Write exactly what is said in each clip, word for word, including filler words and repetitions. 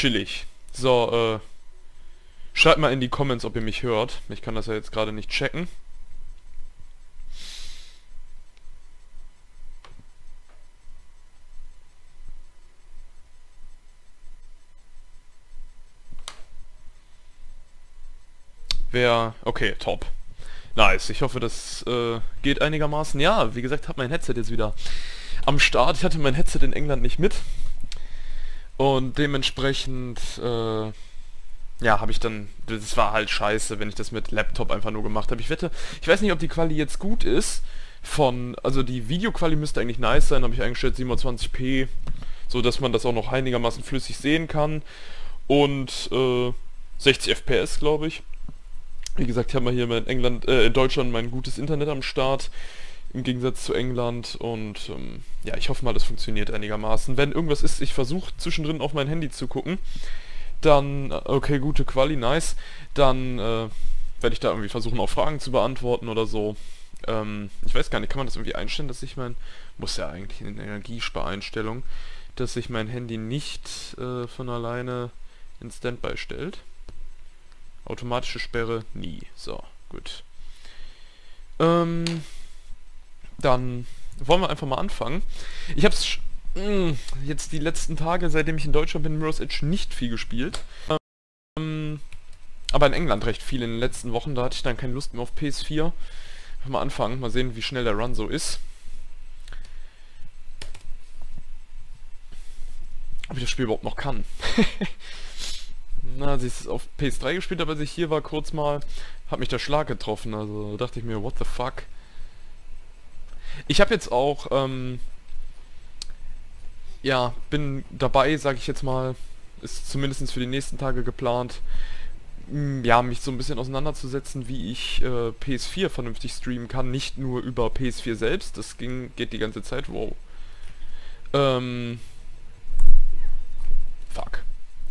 chillig. So, äh, schreibt mal in die Comments, ob ihr mich hört. Ich kann das ja jetzt gerade nicht checken. Wer... Okay, top. Nice, ich hoffe, das äh, geht einigermaßen. Ja, wie gesagt, habe mein Headset jetzt wieder am Start. Ich hatte mein Headset in England nicht mit. Und dementsprechend, äh, ja, habe ich dann... Das war halt scheiße, wenn ich das mit Laptop einfach nur gemacht habe. Ich wette, ich weiß nicht, ob die Quali jetzt gut ist. Von... Also die Videoquali müsste eigentlich nice sein, habe ich eingestellt siebenundzwanzig p. So, dass man das auch noch einigermaßen flüssig sehen kann. Und, äh, sechzig F P S, glaube ich. Wie gesagt, ich habe mal hier in England, äh, in Deutschland mein gutes Internet am Start, im Gegensatz zu England und ähm, ja, ich hoffe mal, das funktioniert einigermaßen. Wenn irgendwas ist, ich versuche zwischendrin auf mein Handy zu gucken, dann, okay, gute Quali, nice, dann äh, werde ich da irgendwie versuchen, auch Fragen zu beantworten oder so. Ähm, ich weiß gar nicht, kann man das irgendwie einstellen, dass ich mein, muss ja eigentlich in den Energiespareinstellungen, dass sich mein Handy nicht äh, von alleine in Standby stellt. Automatische Sperre nie. So, gut. Ähm, dann wollen wir einfach mal anfangen. Ich habe es jetzt die letzten Tage, seitdem ich in Deutschland bin, Mirror's Edge nicht viel gespielt. Ähm, aber in England recht viel in den letzten Wochen. Da hatte ich dann keine Lust mehr auf P S vier. Mal anfangen, mal sehen, wie schnell der Run so ist. Ob ich das Spiel überhaupt noch kann. Na, sie ist auf P S drei gespielt, aber als ich hier war, kurz mal, hat mich der Schlag getroffen. Also dachte ich mir, what the fuck. Ich habe jetzt auch, ähm, ja, bin dabei, sage ich jetzt mal, ist zumindest für die nächsten Tage geplant, mh, ja, mich so ein bisschen auseinanderzusetzen, wie ich äh, P S vier vernünftig streamen kann. Nicht nur über P S vier selbst, das ging, geht die ganze Zeit, wow. Ähm, fuck.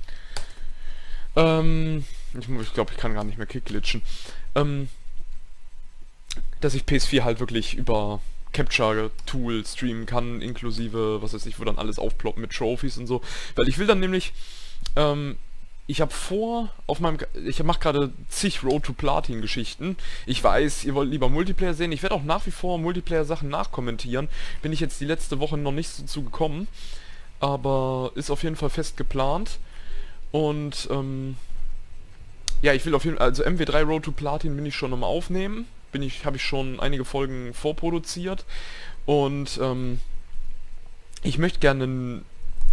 Ähm, ich, ich glaube, ich kann gar nicht mehr kickglitschen. Ähm, dass ich P S vier halt wirklich über Capture-Tool streamen kann, inklusive, was weiß ich, wo dann alles aufploppt mit Trophies und so. Weil ich will dann nämlich, ähm, ich habe vor, auf meinem, ich mache gerade zig Road to Platin Geschichten. Ich weiß, ihr wollt lieber Multiplayer sehen. Ich werde auch nach wie vor Multiplayer-Sachen nachkommentieren. Bin ich jetzt die letzte Woche noch nicht so zu gekommen. Aber ist auf jeden Fall fest geplant. Und, ähm, ja, ich will auf jeden Fall, also M W drei Road to Platin bin ich schon am Aufnehmen. Bin ich, habe ich schon einige Folgen vorproduziert. Und, ähm, ich möchte gerne...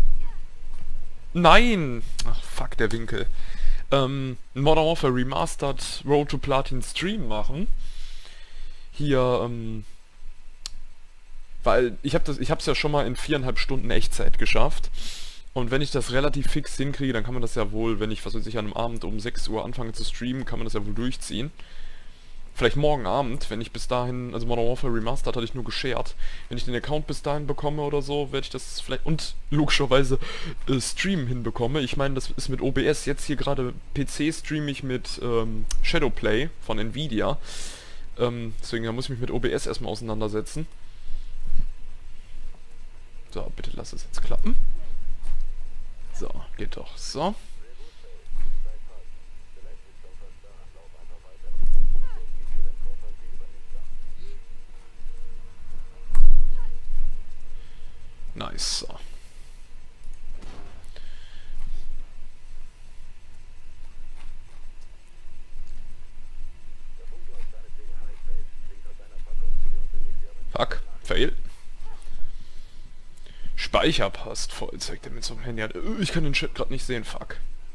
Nein! Ach, fuck, der Winkel. Ähm, Modern Warfare Remastered Road to Platin Stream machen. Hier, ähm... Weil, ich habe das, ich habe es ja schon mal in viereinhalb Stunden Echtzeit geschafft. Und wenn ich das relativ fix hinkriege, dann kann man das ja wohl, wenn ich, was weiß ich, an einem Abend um sechs Uhr anfange zu streamen, kann man das ja wohl durchziehen. Vielleicht morgen Abend, wenn ich bis dahin, also Modern Warfare Remastered hatte ich nur geshared. Wenn ich den Account bis dahin bekomme oder so, werde ich das vielleicht, und logischerweise äh, Stream hinbekomme. Ich meine, das ist mit O B S, jetzt hier gerade P C streame ich mit ähm, Shadowplay von Nvidia. Ähm, deswegen, da muss ich mich mit O B S erstmal auseinandersetzen. So, bitte lass es jetzt klappen. So, geht doch. So. Nice. So. Fuck. Fail. Speicher passt voll, zeigt er mit so einem Handy an. Ich kann den Chat gerade nicht sehen, fuck.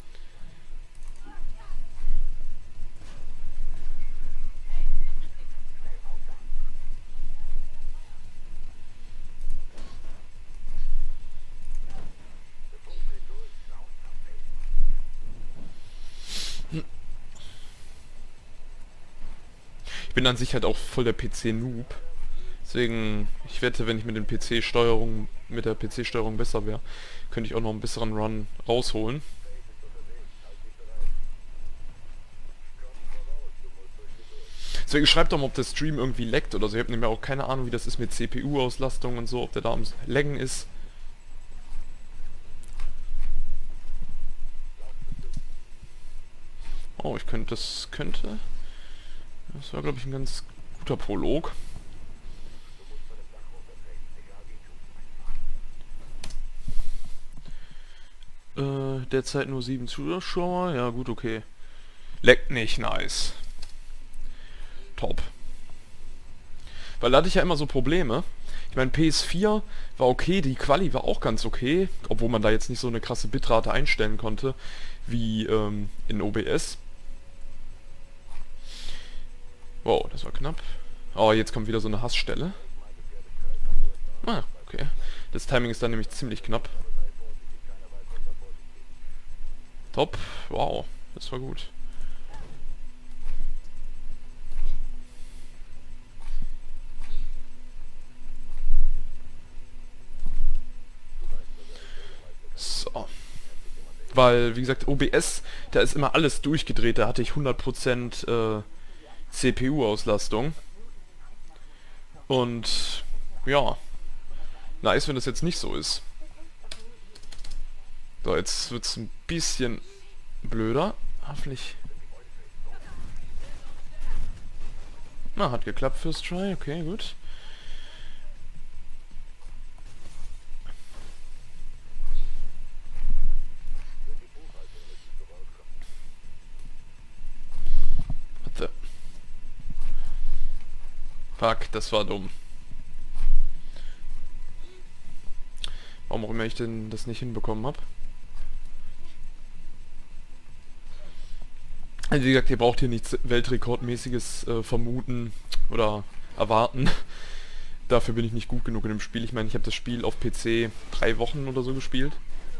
Ich bin an sich halt auch voll der P C-Noob. Deswegen, ich wette, wenn ich mit den P C-Steuerung, mit der P C-Steuerung besser wäre, könnte ich auch noch einen besseren Run rausholen. Deswegen schreibt doch mal, ob der Stream irgendwie laggt oder so. Ich habe nämlich auch keine Ahnung, wie das ist mit C P U-Auslastung und so, ob der da am Laggen ist. Oh, ich könnte, das könnte... Das war, glaube ich, ein ganz guter Prolog. Äh, derzeit nur sieben Zuschauer. Ja, gut, okay. Leckt nicht, nice. Top. Weil da hatte ich ja immer so Probleme. Ich meine, P S vier war okay, die Quali war auch ganz okay, obwohl man da jetzt nicht so eine krasse Bitrate einstellen konnte, wie ähm, in O B S. Wow, das war knapp. Oh, jetzt kommt wieder so eine Hassstelle. Ah, okay. Das Timing ist dann nämlich ziemlich knapp. Top. Wow, das war gut. So. Weil, wie gesagt, O B S, da ist immer alles durchgedreht. Da hatte ich hundert Prozent äh, C P U-Auslastung. Und ja, nice, wenn das jetzt nicht so ist. So, jetzt wird es ein bisschen blöder. Hoffentlich. Na, hat geklappt, First Try. Okay, gut. Warte. Fuck, das war dumm. Warum auch immer ich denn das nicht hinbekommen habe. Also wie gesagt, ihr braucht hier nichts Weltrekordmäßiges äh, vermuten oder erwarten. Dafür bin ich nicht gut genug in dem Spiel. Ich meine, ich habe das Spiel auf P C drei Wochen oder so gespielt.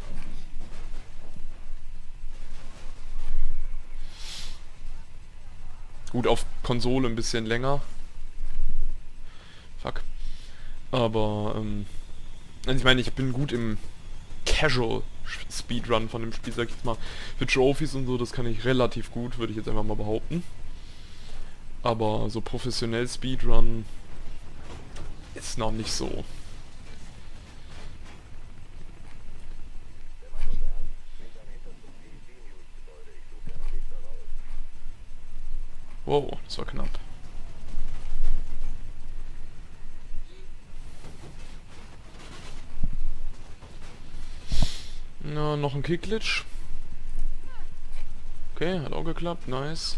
Gut, auf Konsole ein bisschen länger. Fuck. Aber, ähm... also ich meine, ich bin gut im Casual Speedrun von dem Spiel, sag ich jetzt mal. Für Trophies und so, das kann ich relativ gut, würde ich jetzt einfach mal behaupten. Aber so professionell Speedrun ist noch nicht so. Wow, das war knapp. Na, noch ein Kickglitch. Okay, hat auch geklappt, nice.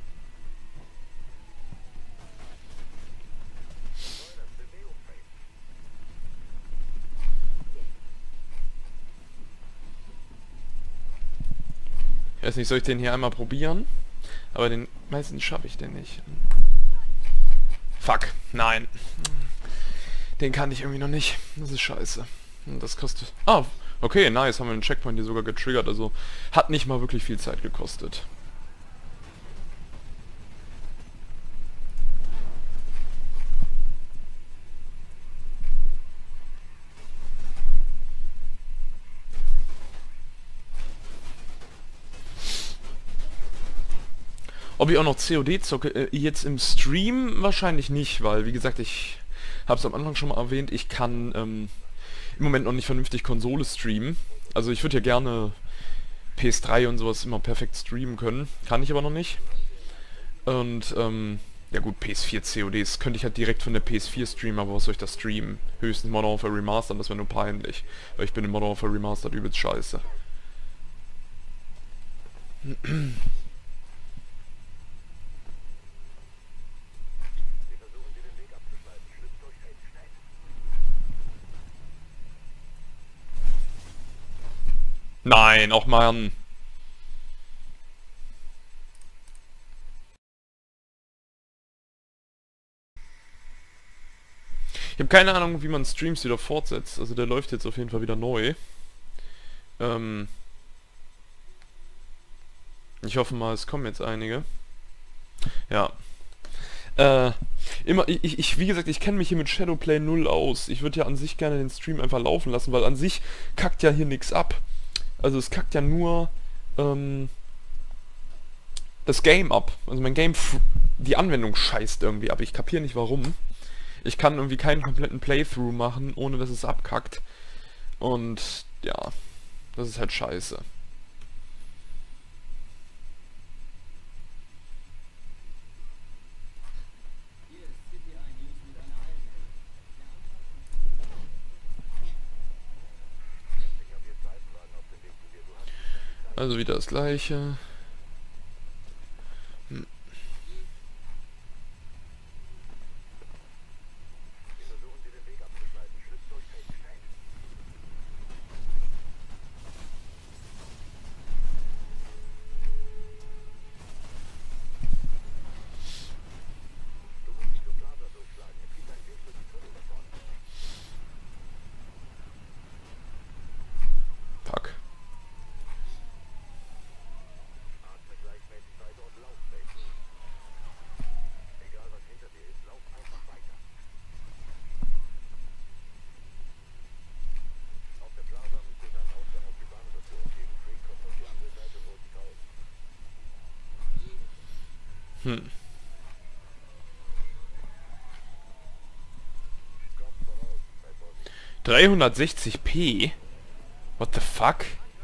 Ich weiß nicht, soll ich den hier einmal probieren? Aber den meistens schaffe ich den nicht. Fuck, nein. Den kann ich irgendwie noch nicht. Das ist scheiße. Und das kostet... Ah, okay, nice. Haben wir einen Checkpoint hier sogar getriggert. Also hat nicht mal wirklich viel Zeit gekostet. Ob ich auch noch C O D zocke, äh, jetzt im Stream wahrscheinlich nicht, weil, wie gesagt, ich habe es am Anfang schon mal erwähnt, ich kann ähm, im Moment noch nicht vernünftig Konsole streamen. Also ich würde ja gerne P S drei und sowas immer perfekt streamen können, kann ich aber noch nicht. Und, ähm, ja gut, P S vier C O Ds könnte ich halt direkt von der P S vier streamen, aber was soll ich da streamen? Höchstens Modern Warfare Remastered, das wäre nur peinlich, weil ich bin in Modern Warfare Remastered übelst scheiße. Nein, auch Mann. Ich habe keine Ahnung, wie man Streams wieder fortsetzt. Also der läuft jetzt auf jeden Fall wieder neu. Ähm ich hoffe mal, es kommen jetzt einige. Ja. Äh, immer, ich, ich, wie gesagt, ich kenne mich hier mit Shadowplay null aus. Ich würde ja an sich gerne den Stream einfach laufen lassen, weil an sich kackt ja hier nichts ab. Also es kackt ja nur ähm, das Game ab. Also mein Game, die Anwendung scheißt irgendwie ab. Ich kapiere nicht warum. Ich kann irgendwie keinen kompletten Playthrough machen, ohne dass es abkackt. Und ja, das ist halt scheiße. Also wieder das gleiche. Hm. Fuck. Hm. dreihundertsechzig p? What the fuck?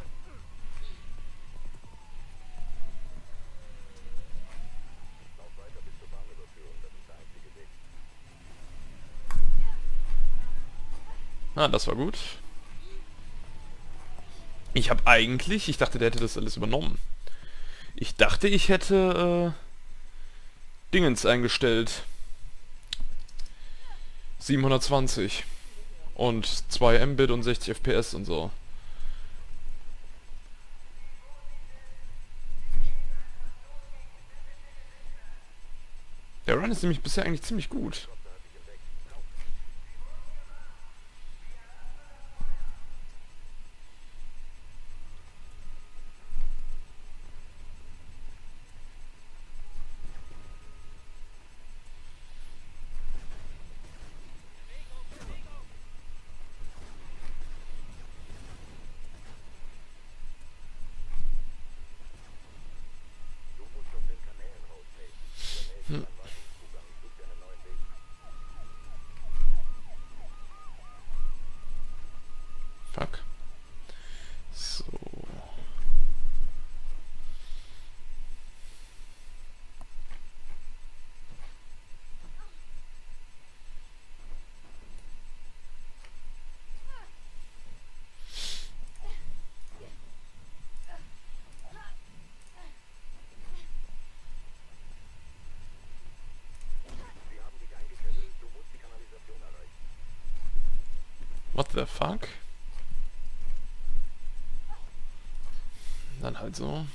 Ah, das war gut. Ich habe eigentlich, ich dachte, der hätte das alles übernommen. Ich dachte, ich hätte äh, Dingens eingestellt. siebenhundertzwanzig. Und zwei Mbit und sechzig F P S und so. Der Run ist nämlich bisher eigentlich ziemlich gut. Hm. Fuck. So. What the fuck? Dann halt so.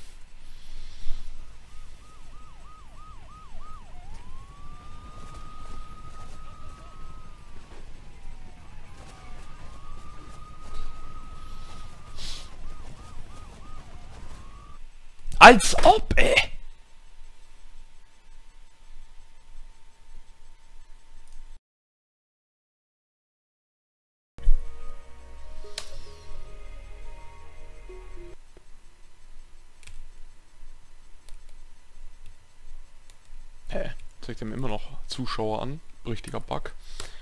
Als ob, ey! Hä? Zeigt er mir immer noch Zuschauer an? Richtiger Bug.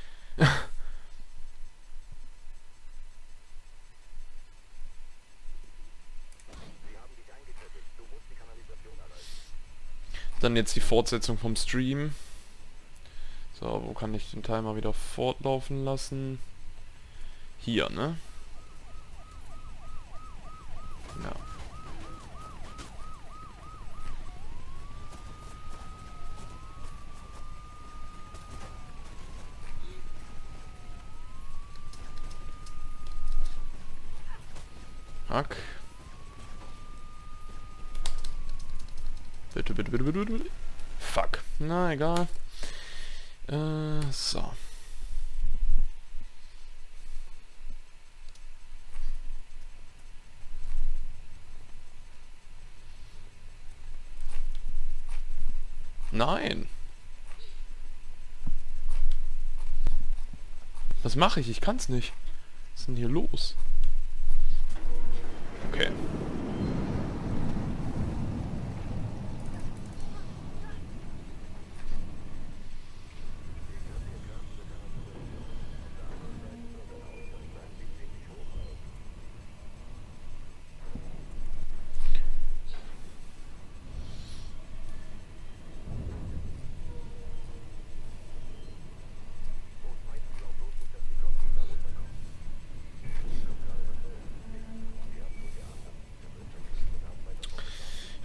Dann jetzt die Fortsetzung vom Stream. So, wo kann ich den Timer wieder fortlaufen lassen? Hier, ne? Ja. Hack. Bitte, bitte, bitte, bitte, bitte. Fuck. Na, egal. Äh, so. Nein. Was mache ich? Ich kann's nicht. Was ist denn hier los? Okay.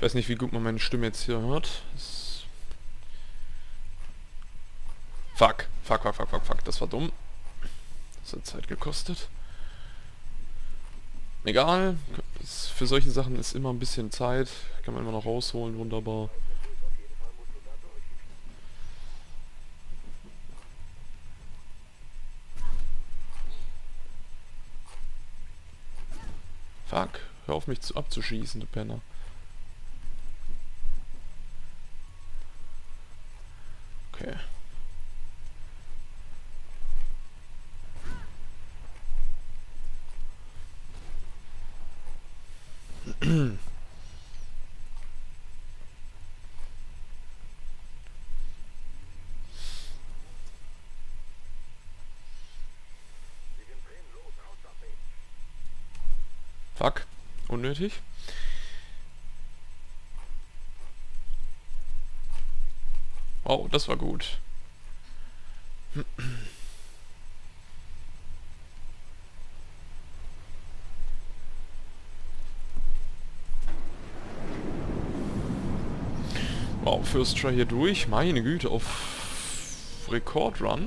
weiß nicht, wie gut man meine Stimme jetzt hier hört. Das fuck. Fuck, fuck, fuck, fuck, fuck. Das war dumm. Das hat Zeit gekostet. Egal. Das, für solche Sachen ist immer ein bisschen Zeit. Kann man immer noch rausholen. Wunderbar. Fuck. Hör auf mich zu abzuschießen, du Penner. Okay. Fuck. Unnötig. Oh, das war gut. Wow, First Try hier durch. Meine Güte, auf Rekordrun.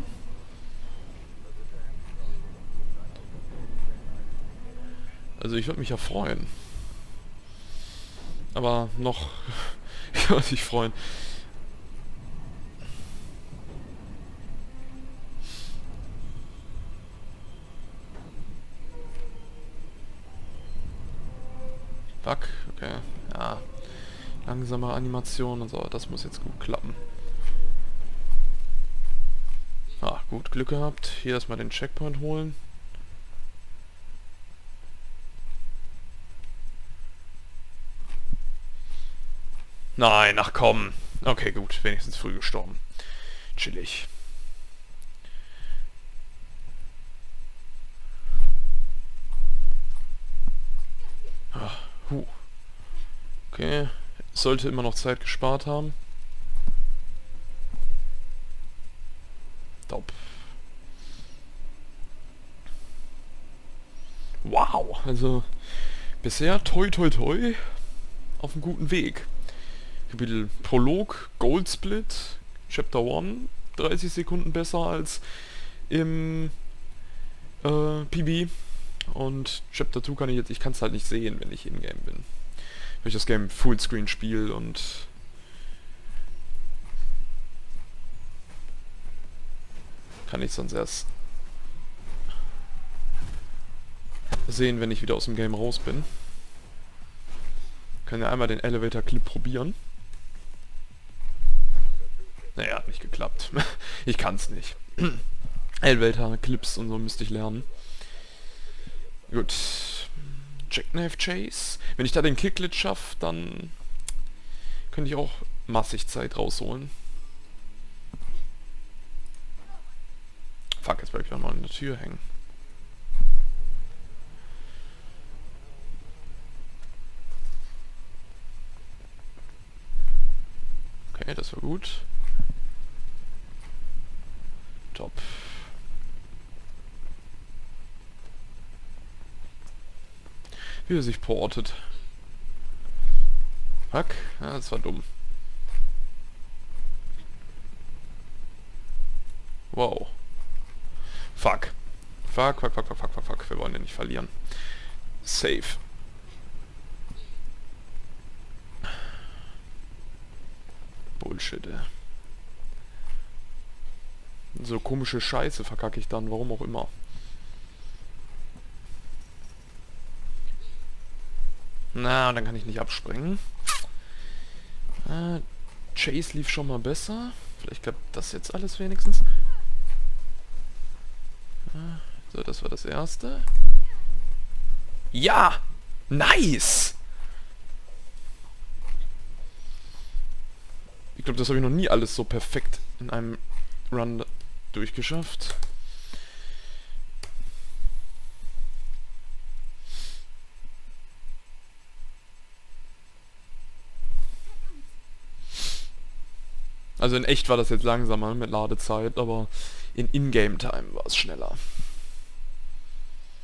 Also ich würde mich ja freuen. Aber noch... ich würde mich freuen. Fuck, okay. Ja. Langsame Animation und so. Das muss jetzt gut klappen. Ah, gut, Glück gehabt. Hier erstmal den Checkpoint holen. Nein, ach komm. Okay, gut. Wenigstens früh gestorben. Chillig. Ah, huh. Okay. Sollte immer noch Zeit gespart haben. Top. Wow. Also, bisher toi toi toi auf einem guten Weg. Kapitel Prolog, Gold Split, Chapter eins, dreißig Sekunden besser als im äh, P B. Und Chapter zwei kann ich jetzt, ich kann es halt nicht sehen, wenn ich in-game bin. Wenn ich das Game Fullscreen spiele und kann ich sonst erst sehen, wenn ich wieder aus dem Game raus bin. Können ja einmal den Elevator Clip probieren. Naja, hat nicht geklappt. Ich kann's nicht. Elevator Clips und so müsste ich lernen. Gut. Jackknife Chase. Wenn ich da den Kicklet schaffe, dann könnte ich auch massig Zeit rausholen. Fuck, jetzt bleib ich auch mal in der Tür hängen. Okay, das war gut. Top. Wie er sich portet. Fuck, ja, das war dumm. Wow. Fuck. Fuck, fuck, fuck, fuck, fuck, fuck, fuck. Wir wollen den nicht verlieren. Safe. Bullshit, ey. So komische Scheiße verkacke ich dann, warum auch immer. Na, dann kann ich nicht abspringen. Äh, Chase lief schon mal besser. Vielleicht klappt das jetzt alles wenigstens. Äh, so, das war das erste. Ja! Nice! Ich glaube, das habe ich noch nie alles so perfekt in einem Run durchgeschafft. Also in echt war das jetzt langsamer mit Ladezeit, aber in In-Game-Time war es schneller.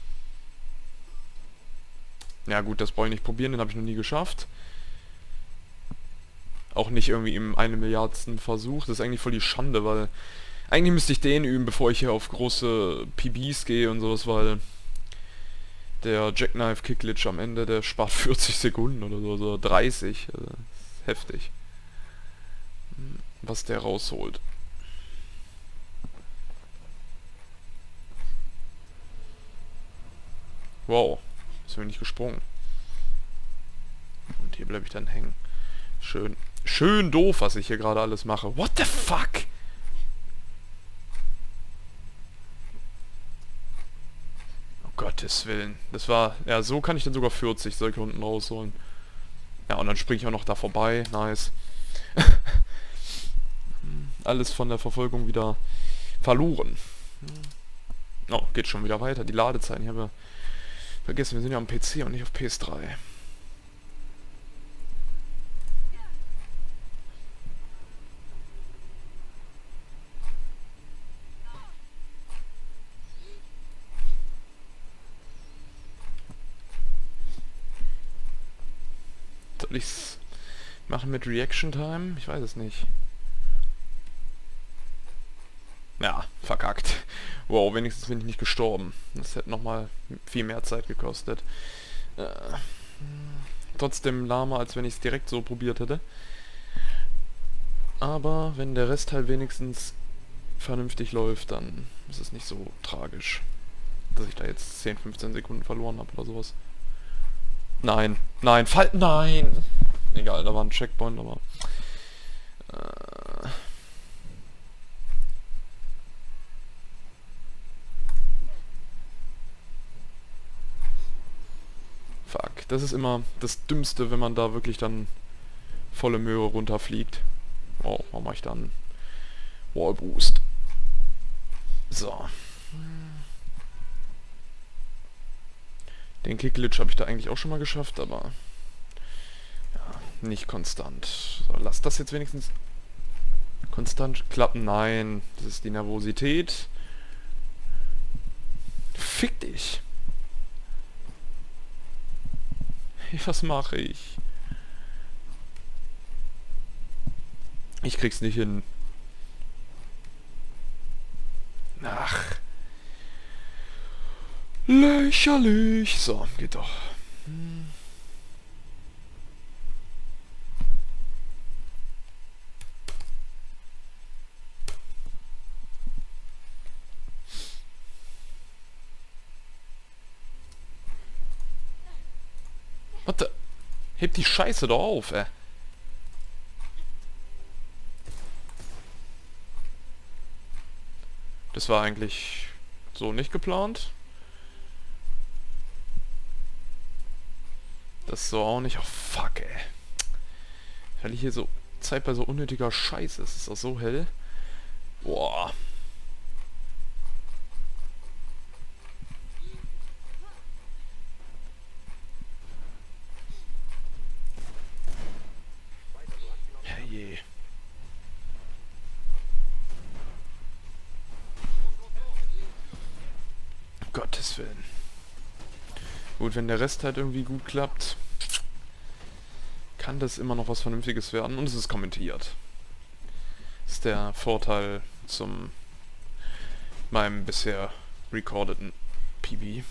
Ja gut, das brauche ich nicht probieren, den habe ich noch nie geschafft. Auch nicht irgendwie im eine Milliardsten Versuch. Das ist eigentlich voll die Schande, weil eigentlich müsste ich den üben, bevor ich hier auf große P Bs gehe und sowas, weil der Jackknife Kickglitch am Ende, der spart vierzig Sekunden oder so, so dreißig. Also, das ist heftig. Was der rausholt. Wow, ist mir nicht gesprungen. Und hier bleibe ich dann hängen. Schön. Schön doof, was ich hier gerade alles mache. What the fuck? Oh Gottes Willen. Das war... Ja, so kann ich dann sogar vierzig Sekunden rausholen. Ja, und dann springe ich auch noch da vorbei. Nice. Alles von der Verfolgung wieder verloren. Oh, geht schon wieder weiter. Die Ladezeiten. Ich habe ja vergessen, wir sind ja am P C und nicht auf P S drei. Soll ich's machen mit Reaction Time? Ich weiß es nicht. Ja, verkackt. Wow, wenigstens bin ich nicht gestorben. Das hätte nochmal viel mehr Zeit gekostet. Äh, trotzdem lahmer, als wenn ich es direkt so probiert hätte. Aber wenn der Rest halt wenigstens vernünftig läuft, dann ist es nicht so tragisch, dass ich da jetzt zehn, fünfzehn Sekunden verloren habe oder sowas. Nein, nein, fall, nein! Egal, da war ein Checkpoint, aber... Äh, Fuck, das ist immer das Dümmste, wenn man da wirklich dann volle Möhre runterfliegt. Oh, warum mache ich dann Wall Boost? So. Den Kickglitch habe ich da eigentlich auch schon mal geschafft, aber ja, nicht konstant. So, lass das jetzt wenigstens konstant klappen. Nein, das ist die Nervosität. Fick dich. Was mache ich? Ich krieg's nicht hin. Ach. Lächerlich. So, geht doch. Hm. Warte. Heb die Scheiße doch auf, ey. Das war eigentlich so nicht geplant. Das so auch nicht. Oh fuck, ey. Weil ich hier so Zeit bei so unnötiger Scheiße. Es ist doch so hell. Boah. Herrje. Gottes Willen. Gut, wenn der Rest halt irgendwie gut klappt, kann das immer noch was Vernünftiges werden. Und es ist kommentiert. Das ist der Vorteil zum meinem bisher recordeten P B.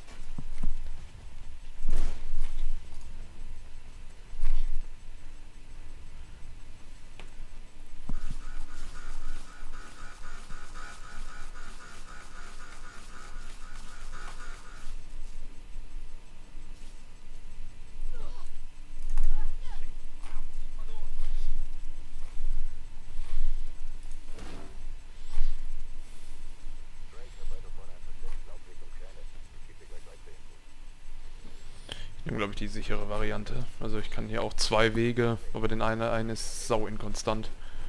Ich nehme, glaube ich, die sichere Variante. Also ich kann hier auch zwei Wege, aber den einen, eine ist sau inkonstant.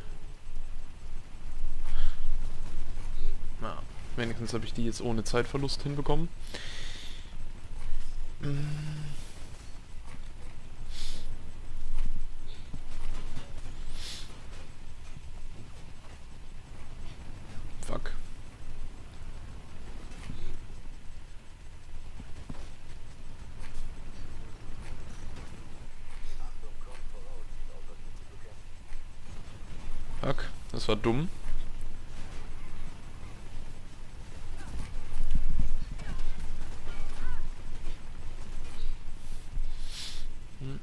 Na, wenigstens habe ich die jetzt ohne Zeitverlust hinbekommen. Fuck. Fuck, das war dumm. Hm.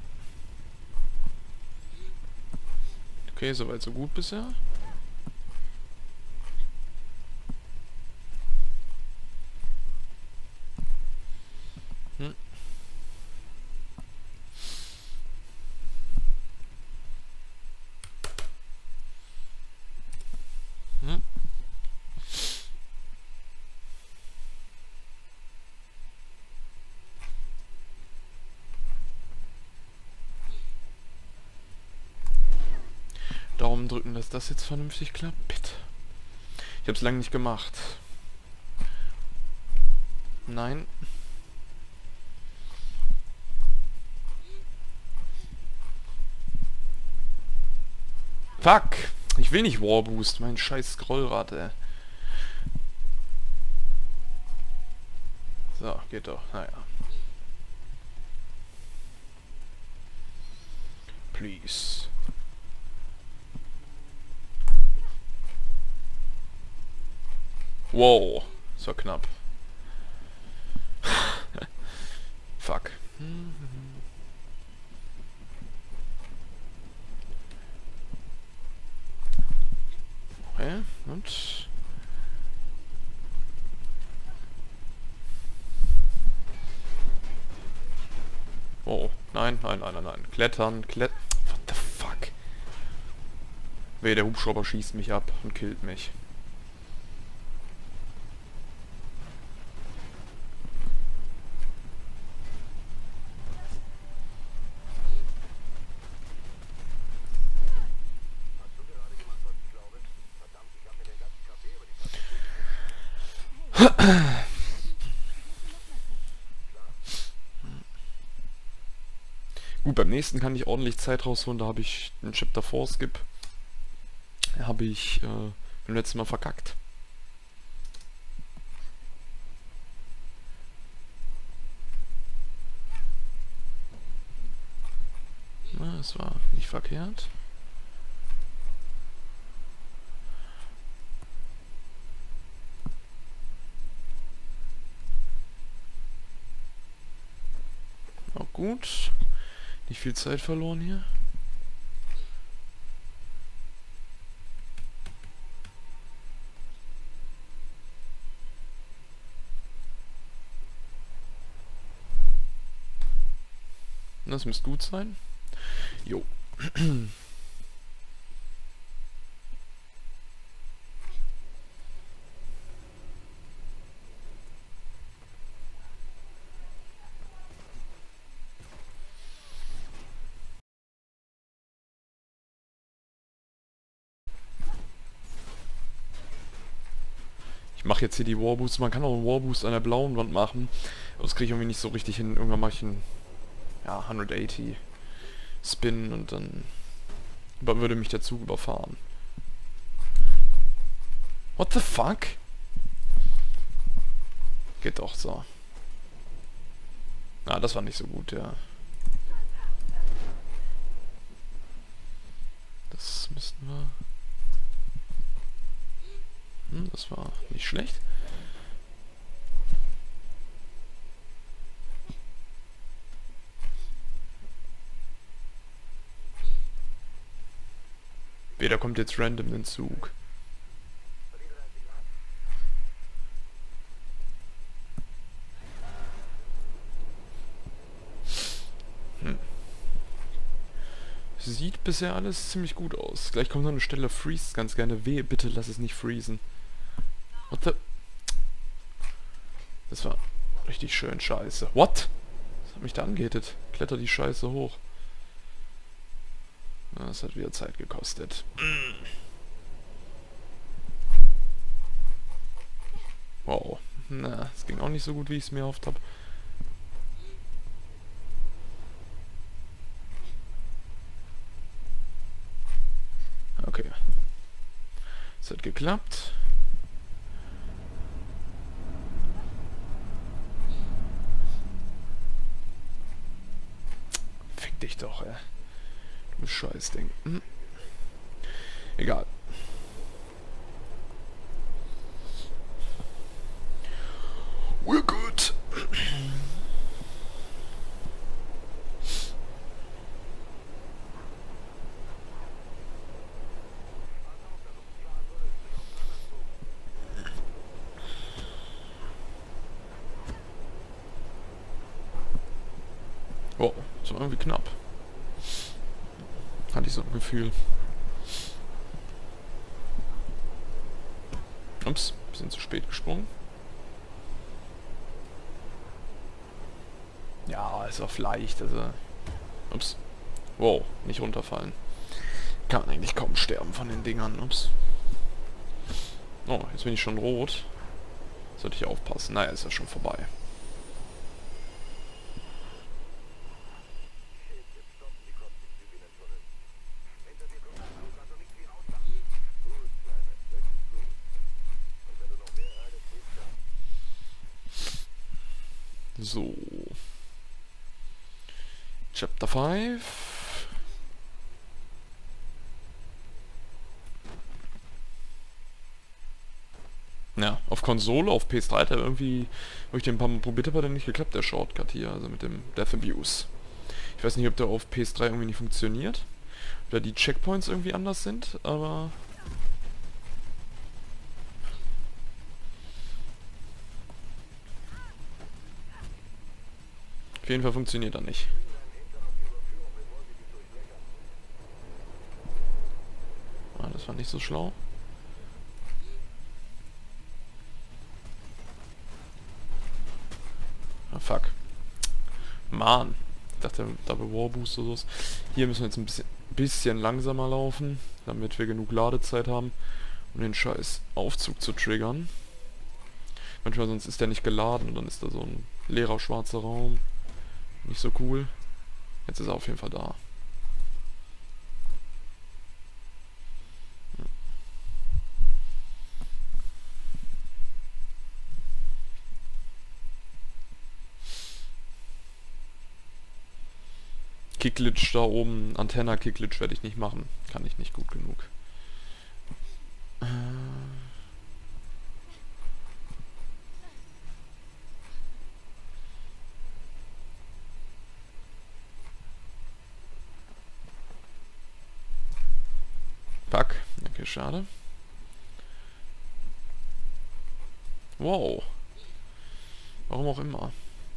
Okay, soweit so gut bisher. Hm. Hm. Daumen drücken, dass das jetzt vernünftig klappt, bitte. Ich hab's lange nicht gemacht. Nein. Fuck! Ich will nicht Warboost, mein scheiß Scrollrad, ey. So, geht doch, naja. Please. Wow, das war knapp. Fuck. Okay, und... Oh, nein, nein, nein, nein, nein. Klettern, klettern... What the fuck? Weh, der Hubschrauber schießt mich ab und killt mich. Gut, beim nächsten kann ich ordentlich Zeit rausholen. Da habe ich einen Chapter vier Skip. Habe ich äh, beim letzten Mal verkackt. Na, es war nicht verkehrt. Auch gut. Nicht viel Zeit verloren hier. Das müsste gut sein. Jo. Ich mache jetzt hier die Warboosts. Man kann auch einen Warboost an der blauen Wand machen. Aber das kriege ich irgendwie nicht so richtig hin. Irgendwann mache ich einen ja, hundertachtzig Spin und dann würde mich der Zug überfahren. What the fuck? Geht doch so. Ah, das war nicht so gut, ja. Das müssten wir... Hm, das war nicht schlecht. Wer kommt jetzt random in den Zug? Hm. Sieht bisher alles ziemlich gut aus. Gleich kommt noch eine Stelle, freeze ganz gerne. Wehe, bitte lass es nicht freezen. What the... Das war richtig schön scheiße. What? Das hat mich da angehittet. Kletter die Scheiße hoch. Das hat wieder Zeit gekostet. Wow. Na, es ging auch nicht so gut, wie ich es mir erhofft habe. Okay. Es hat geklappt. Fick dich doch, ey. Du Scheißding. Hm. Egal. We're good. Oh, das war irgendwie knapp. Hatte ich so ein Gefühl. Ups, bisschen zu spät gesprungen. Ja, ist auch leicht, also... Ups. Wow, nicht runterfallen. Kann man eigentlich kaum sterben von den Dingern, ups. Oh, jetzt bin ich schon rot. Sollte ich aufpassen. Naja, ist ja schon vorbei. So. Chapter fünf. Ja, auf Konsole, auf P S drei hat er irgendwie, wo ich den ein paar Mal probiert habe, hat er nicht geklappt, der Shortcut hier, also mit dem Death Abuse. Ich weiß nicht, ob der auf P S drei irgendwie nicht funktioniert. Oder die Checkpoints irgendwie anders sind, aber... Auf jeden Fall funktioniert er nicht. Ah, das war nicht so schlau. Ah, fuck. Mann. Ich dachte, Double War Boost oder so. Hier müssen wir jetzt ein bisschen, bisschen langsamer laufen, damit wir genug Ladezeit haben, um den scheiß Aufzug zu triggern. Manchmal sonst ist der nicht geladen und dann ist da so ein leerer schwarzer Raum. Nicht so cool. Jetzt ist er auf jeden Fall da. Kickglitch da oben, Antenna-Kickglitch werde ich nicht machen. Kann ich nicht gut genug. Äh Fuck. Okay, schade. Wow. Warum auch immer.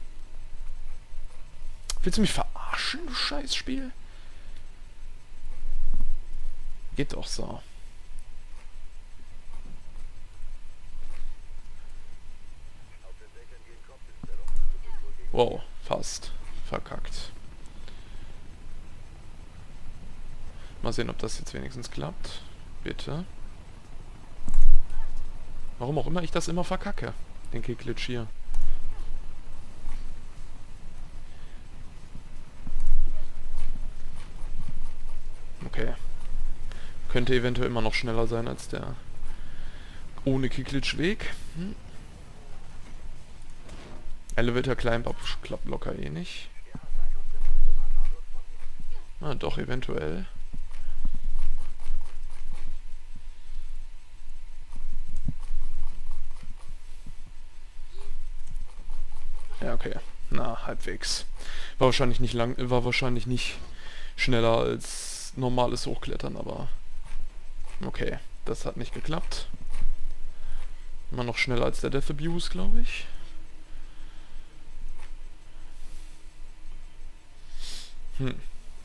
Willst du mich verarschen, du Scheißspiel? Geht doch so. Wow, fast. Verkackt. Mal sehen, ob das jetzt wenigstens klappt. Bitte. Warum auch immer ich das immer verkacke. Den Kickglitch hier. Okay. Könnte eventuell immer noch schneller sein als der ohne Kickglitch-Weg. Hm. Elevator Climb Up klappt locker eh nicht. Ah, doch, eventuell. Ja, okay. Na, halbwegs. War wahrscheinlich nicht lang, war wahrscheinlich nicht schneller als normales Hochklettern, aber okay, das hat nicht geklappt. Immer noch schneller als der Death Abuse, glaube ich. Hm.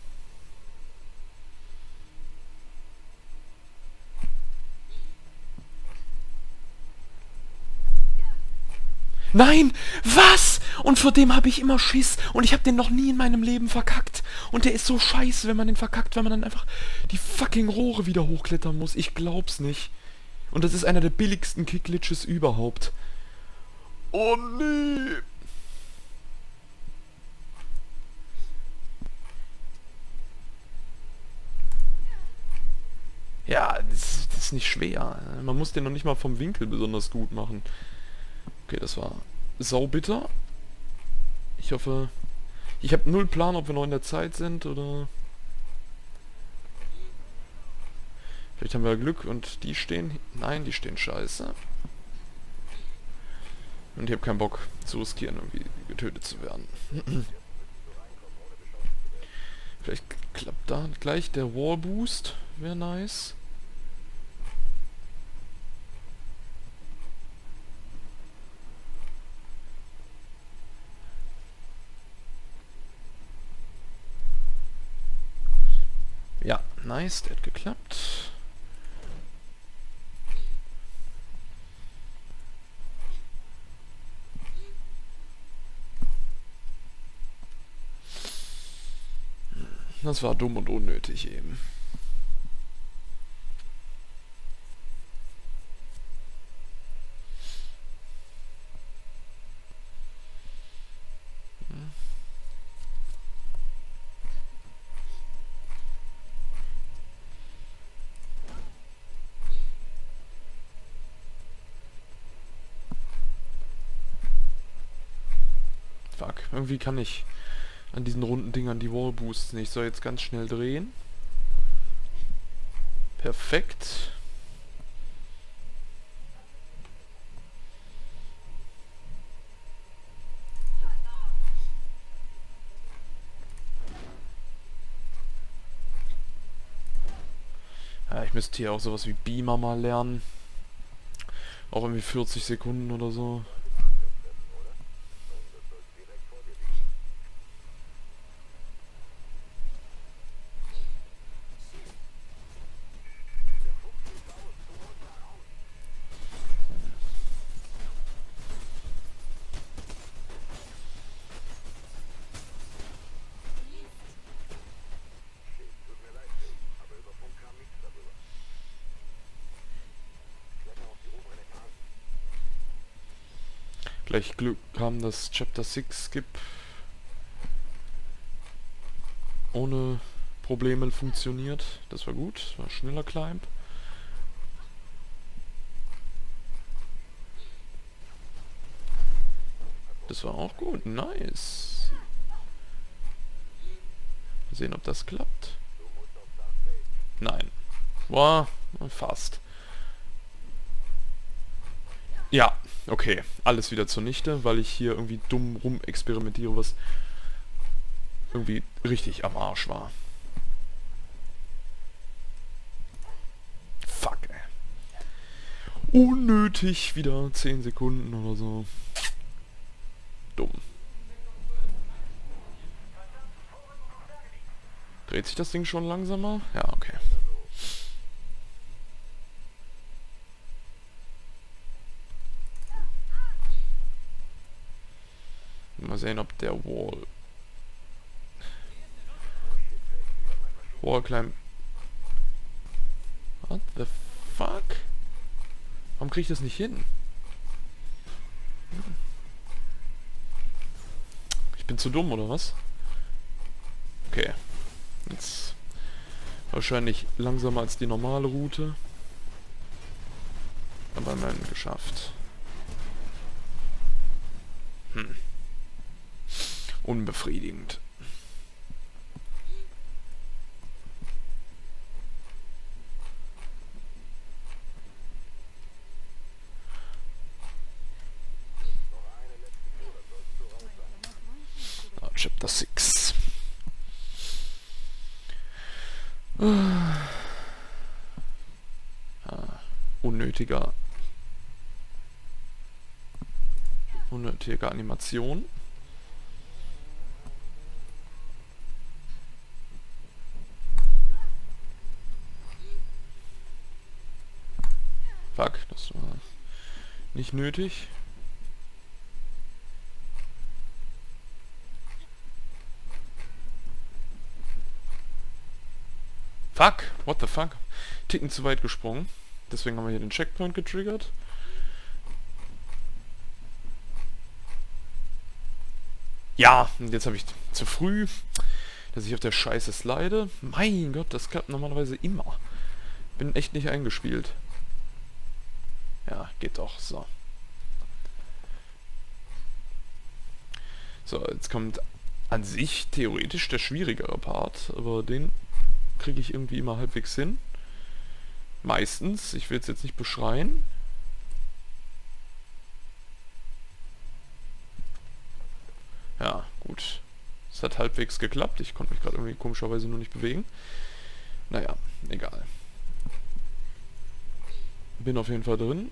Nein! Was? Und vor dem habe ich immer Schiss. Und ich habe den noch nie in meinem Leben verkackt. Und der ist so scheiße, wenn man den verkackt, weil man dann einfach die fucking Rohre wieder hochklettern muss. Ich glaub's nicht. Und das ist einer der billigsten Kickglitches überhaupt. Oh nee! Ja, das, das ist nicht schwer. Man muss den noch nicht mal vom Winkel besonders gut machen. Okay, das war saubitter. Ich hoffe... Ich habe null Plan, ob wir noch in der Zeit sind, oder... Vielleicht haben wir Glück und die stehen... Nein, die stehen scheiße. Und ich habe keinen Bock zu riskieren, irgendwie getötet zu werden. Vielleicht klappt da gleich der Wall Boost. Wäre nice. Ja, nice, der hat geklappt. Das war dumm und unnötig eben. Fuck, irgendwie kann ich an diesen runden Dingern die Wall Boosts nicht. Ich soll jetzt ganz schnell drehen. Perfekt. Ja, ich müsste hier auch sowas wie Beamer mal lernen. Auch irgendwie vierzig Sekunden oder so. Gleich Glück haben, dass Chapter sechs Skip ohne Probleme funktioniert. Das war gut. Das war schneller Climb. Das war auch gut. Nice. Mal sehen, ob das klappt. Nein. War fast. Ja, okay. Alles wieder zunichte, weil ich hier irgendwie dumm rum experimentiere, was irgendwie richtig am Arsch war. Fuck, ey. Unnötig wieder zehn Sekunden oder so. Dumm. Dreht sich das Ding schon langsamer? Ja, okay. Mal sehen, ob der Wall... Wall Climb... What the fuck? Warum krieg ich das nicht hin? Ich bin zu dumm, oder was? Okay. Jetzt wahrscheinlich langsamer als die normale Route. Aber immerhin geschafft. Hm. Unbefriedigend. Ah, Chapter sechs. Ah, unnötiger. Unnötige Animation. Fuck, das war nicht nötig. Fuck, what the fuck? Ticken zu weit gesprungen. Deswegen haben wir hier den Checkpoint getriggert. Ja, und jetzt habe ich zu früh, dass ich auf der Scheiße slide. Mein Gott, das klappt normalerweise immer. Bin echt nicht eingespielt. Ja, geht doch. So. So, jetzt kommt an sich theoretisch der schwierigere Part, aber den kriege ich irgendwie immer halbwegs hin. Meistens. Ich will es jetzt nicht beschreien. Ja, gut. Es hat halbwegs geklappt. Ich konnte mich gerade irgendwie komischerweise nur nicht bewegen. Naja, egal. Bin auf jeden Fall drin.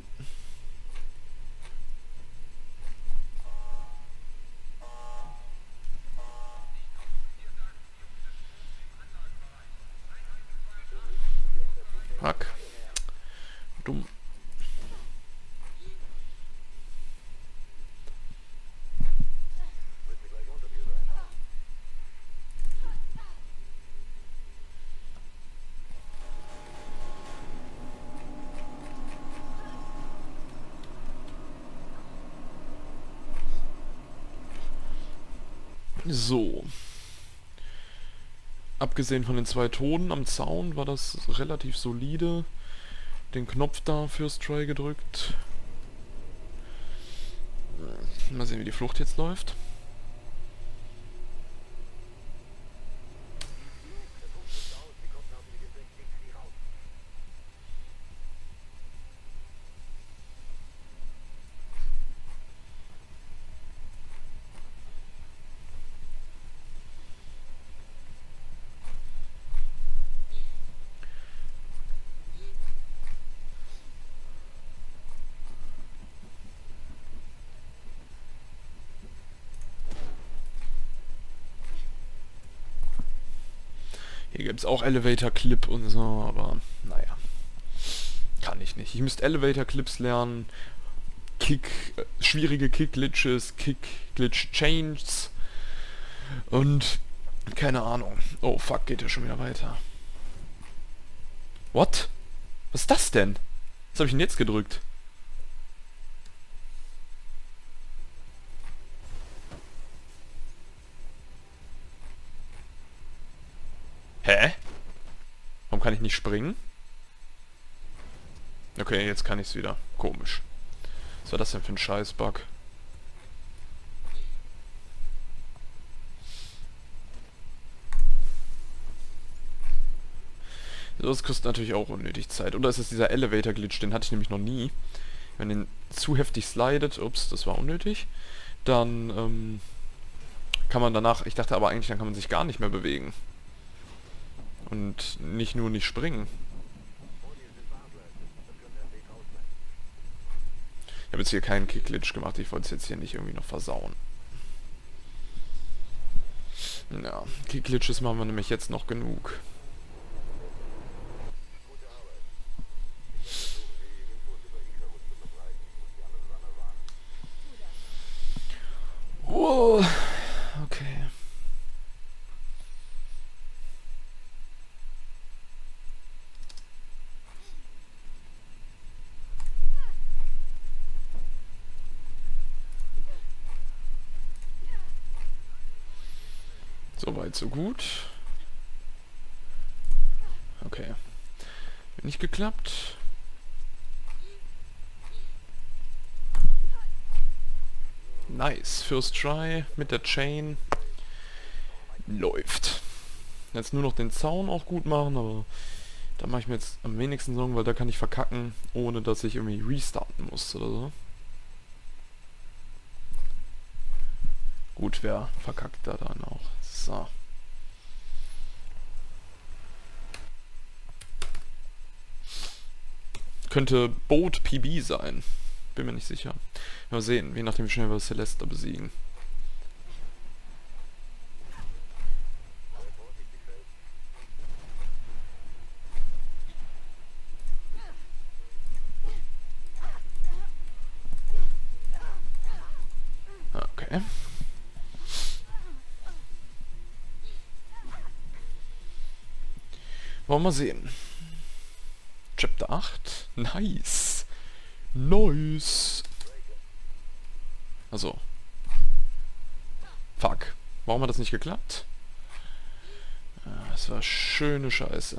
Fuck. Dumm. So. Abgesehen von den zwei Toten am Zaun war das relativ solide. Den Knopf da fürs Try gedrückt. Mal sehen, wie die Flucht jetzt läuft. Hier gibt es auch Elevator Clip und so, aber naja. Kann ich nicht. Ich müsste Elevator Clips lernen. Kick, äh, schwierige Kick-Glitches, Kick-Glitch-Chains und keine Ahnung. Oh fuck, geht ja schon wieder weiter. What? Was ist das denn? Was habe ich denn jetzt gedrückt? Hä? Warum kann ich nicht springen? Okay, jetzt kann ich es wieder. Komisch. Was war das denn für ein Scheiß-Bug? Das kostet natürlich auch unnötig Zeit. Oder ist es dieser Elevator-Glitch? Den hatte ich nämlich noch nie. Wenn den zu heftig slidet, ups, das war unnötig, dann ähm, kann man danach, ich dachte aber eigentlich, dann kann man sich gar nicht mehr bewegen. Und nicht nur nicht springen. Ich habe jetzt hier keinen Kick-Glitch gemacht, ich wollte es jetzt hier nicht irgendwie noch versauen. Ja, Kick-Glitches machen wir nämlich jetzt noch genug. Oh, okay. Soweit, so gut. Okay. Hat nicht geklappt. Nice. First try mit der Chain. Läuft. Jetzt nur noch den Zaun auch gut machen, aber da mache ich mir jetzt am wenigsten Sorgen, weil da kann ich verkacken, ohne dass ich irgendwie restarten muss oder so. Gut, wer verkackt da dann auch. So. Könnte Boat P B sein. Bin mir nicht sicher. Mal sehen, je nachdem wie schnell wir Celeste besiegen. Okay. Wollen wir mal sehen. Chapter acht. Nice. Nice. Also. Fuck. Warum hat das nicht geklappt? Das war schöne Scheiße.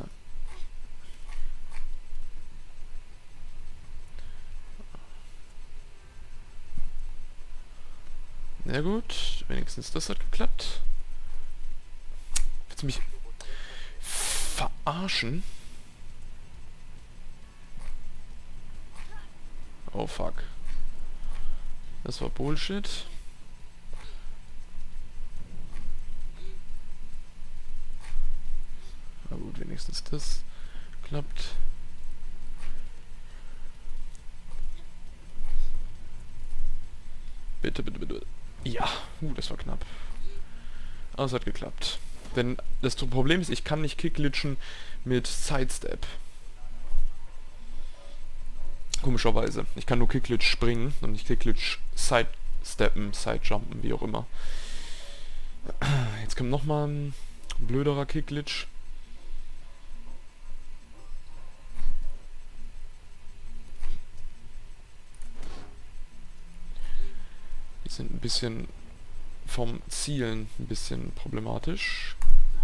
Na gut, wenigstens das hat geklappt. Willst du mich verarschen? Oh fuck. Das war Bullshit. Na gut, wenigstens das klappt. Bitte, bitte, bitte. Ja, uh, das war knapp. Aber es hat geklappt. Denn das Problem ist, ich kann nicht kickglitschen mit Sidestep. Komischerweise. Ich kann nur Kickglitch springen und nicht Kickglitch Sidesteppen, Sidejumpen, wie auch immer. Jetzt kommt nochmal ein blöderer Kickglitch. Die sind ein bisschen vom Zielen ein bisschen problematisch.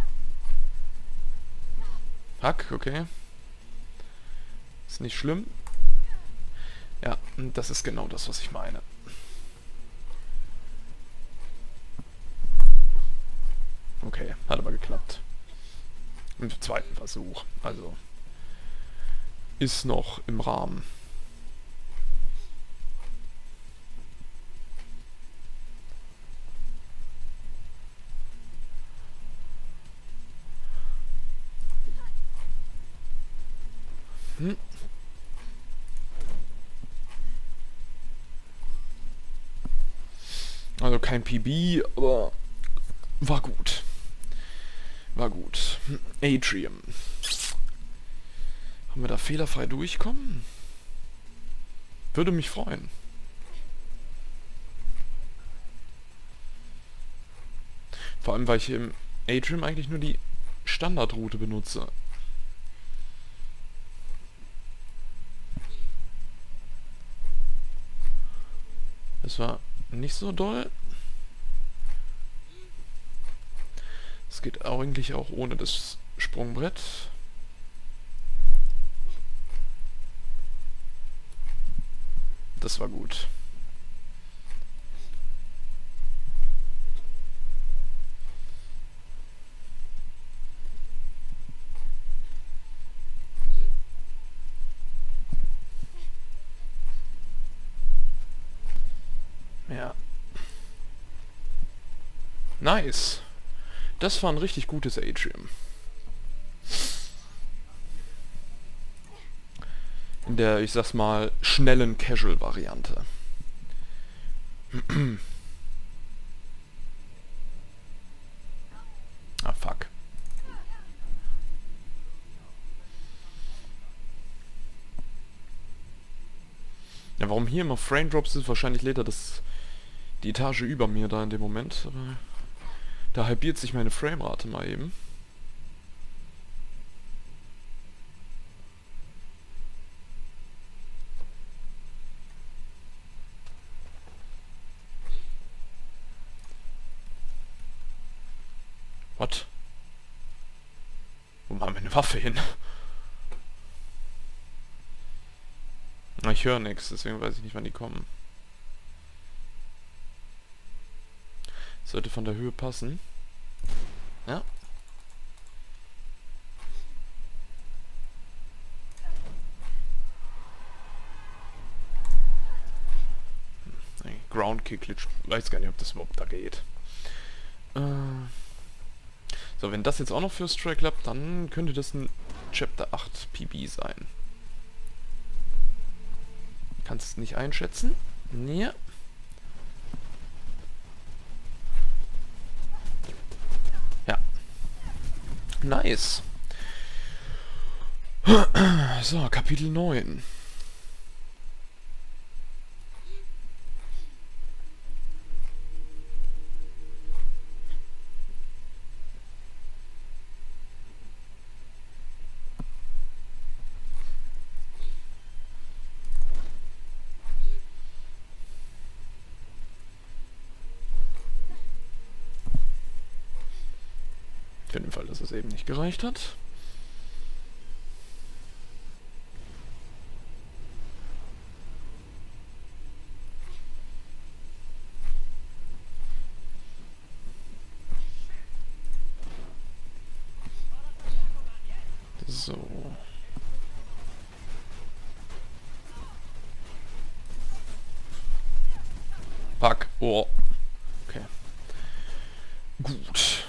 Hack, okay. Ist nicht schlimm. Ja, das ist genau das, was ich meine. Okay, hat aber geklappt. Im zweiten Versuch. Also ist noch im Rahmen. Hm. Also kein P B, aber war gut. War gut. Atrium. Haben wir da fehlerfrei durchkommen? Würde mich freuen. Vor allem, weil ich im Atrium eigentlich nur die Standardroute benutze. Das war nicht so doll. Es geht eigentlich auch ohne das Sprungbrett. Das war gut. Ja. Nice. Das war ein richtig gutes Atrium. In der, ich sag's mal, schnellen Casual-Variante. Ah, fuck. Ja, warum hier immer Frame Drops ist, wahrscheinlich lädt er das die Etage über mir da in dem Moment, aber da halbiert sich meine Framerate mal eben. What? Wo war meine Waffe hin? Na, ich höre nichts, deswegen weiß ich nicht, wann die kommen. Sollte von der Höhe passen. Ja. Ground Kick, weiß gar nicht, ob das überhaupt da geht. Äh so, wenn das jetzt auch noch für Stray klappt, dann könnte das ein Chapter acht P B sein. Kannst du nicht einschätzen? Ja. Ja. Nice. So, Kapitel neun. Für den Fall, dass es eben nicht gereicht hat. So. Oh. Okay. Gut.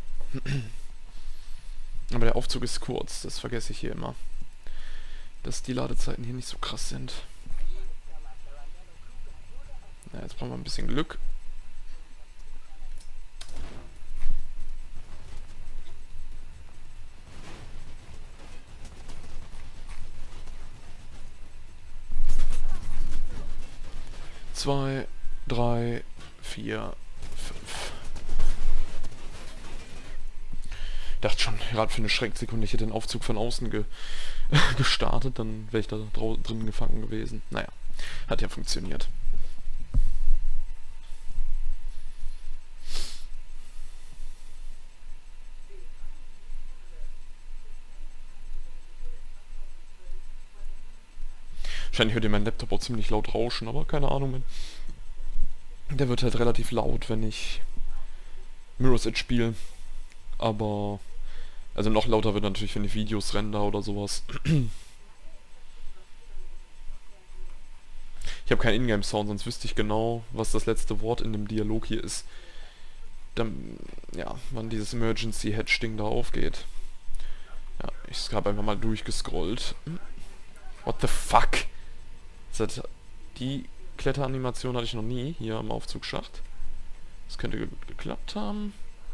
Aber der Aufzug ist kurz, das vergesse ich hier immer. Dass die Ladezeiten hier nicht so krass sind. Na, jetzt brauchen wir ein bisschen Glück. Zwei, drei, vier, fünf. Ich dachte schon, gerade für eine Schrecksekunde, ich hätte den Aufzug von außen ge gestartet, dann wäre ich da drin gefangen gewesen. Naja, hat ja funktioniert. Wahrscheinlich hört ihr meinen Laptop auch ziemlich laut rauschen, aber keine Ahnung. Der wird halt relativ laut, wenn ich Mirror's Edge spiele. Aber... Also noch lauter wird natürlich, wenn ich Videos render oder sowas. Ich habe keinen Ingame-Sound, sonst wüsste ich genau, was das letzte Wort in dem Dialog hier ist. Dann, ja, wann dieses Emergency-Hedge-Ding da aufgeht. Ja, ich habe einfach mal durchgescrollt. What the fuck? Das, die Kletteranimation hatte ich noch nie hier am Aufzugsschacht. Das könnte ge geklappt haben.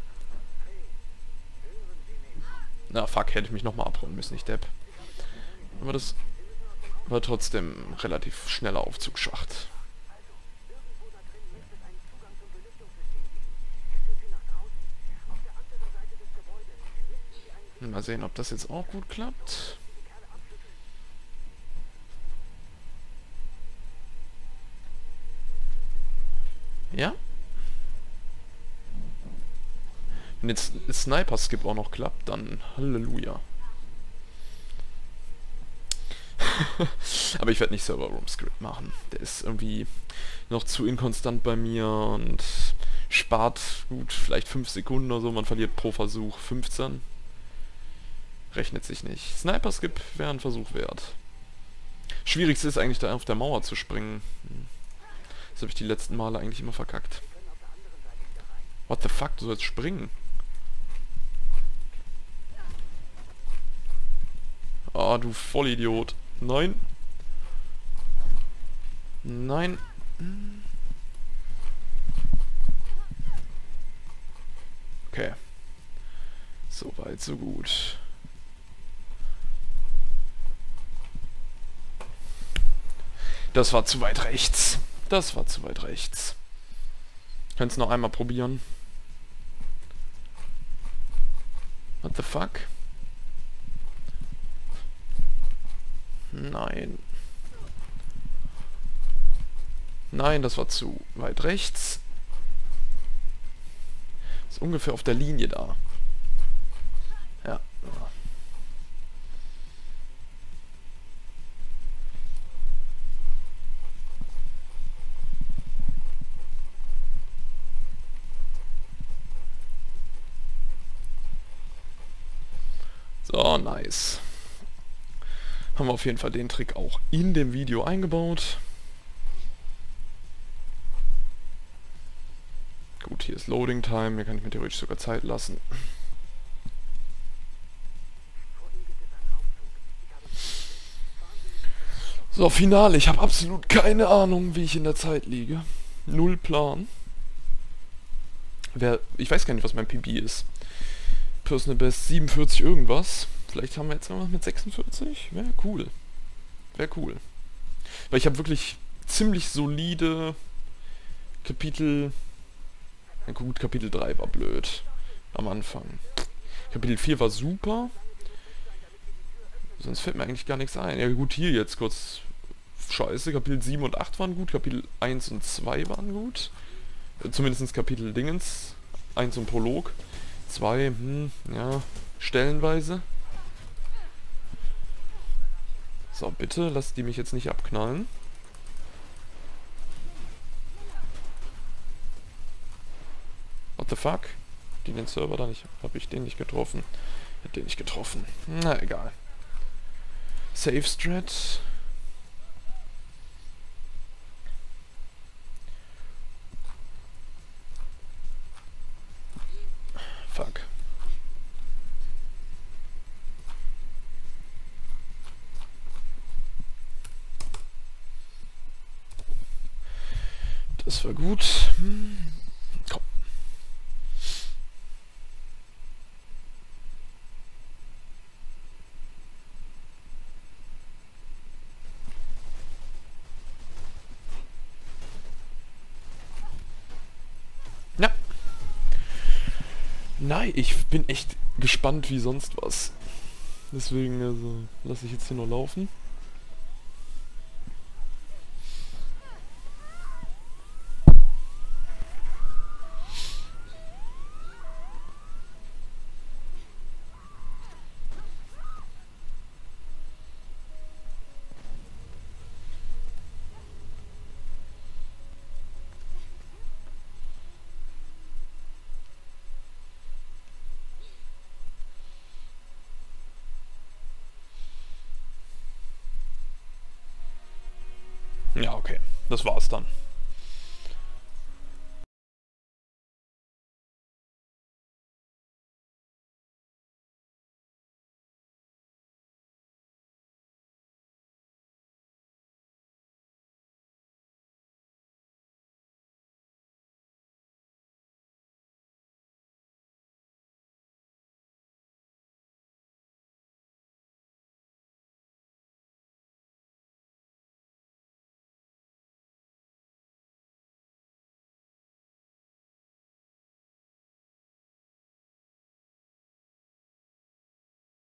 Na fuck, hätte ich mich nochmal abholen müssen, nicht Depp. Aber das war trotzdem relativ schneller Aufzugsschacht. Mal sehen, ob das jetzt auch gut klappt. Ja? Wenn jetzt Sniper-Skip auch noch klappt, dann Halleluja. Aber ich werde nicht Server-Room-Script machen. Der ist irgendwie noch zu inkonstant bei mir und spart gut vielleicht fünf Sekunden oder so. Man verliert pro Versuch fünfzehn. Rechnet sich nicht. Sniper-Skip wäre ein Versuch wert. Schwierigste ist eigentlich da auf der Mauer zu springen. Das habe ich die letzten Male eigentlich immer verkackt. What the fuck, du sollst springen. Ah, du Vollidiot. Nein. Nein. Okay. So weit, so gut. Das war zu weit rechts. Das war zu weit rechts. Könnt's es noch einmal probieren. What the fuck? Nein. Nein, das war zu weit rechts. Ist ungefähr auf der Linie da. Ja. So, nice. Haben wir auf jeden Fall den Trick auch in dem Video eingebaut. Gut, hier ist Loading Time, hier kann ich mir theoretisch sogar Zeit lassen. So, Finale. Ich habe absolut keine Ahnung, wie ich in der Zeit liege. Null Plan. Wer, ich weiß gar nicht, was mein P B ist. Personal Best siebenundvierzig irgendwas. Vielleicht haben wir jetzt noch was mit sechsundvierzig. Wäre cool. Wäre cool. Weil ich habe wirklich ziemlich solide Kapitel... Ja gut, Kapitel drei war blöd. Am Anfang. Kapitel vier war super. Sonst fällt mir eigentlich gar nichts ein. Ja gut, hier jetzt kurz... Scheiße, Kapitel sieben und acht waren gut. Kapitel eins und zwei waren gut. Zumindest Kapitel Dingens. eins und Prolog. zwei, hm, ja, stellenweise. So, bitte, lasst die mich jetzt nicht abknallen. What the fuck? Die den Server da nicht... Habe ich den nicht getroffen? Hab den nicht getroffen. Na, egal. Save Strat. Das war gut. Hm. Komm. Ja. Nein, ich bin echt gespannt wie sonst was. Deswegen, also, lasse ich jetzt hier nur laufen. Ja, okay. Das war's dann.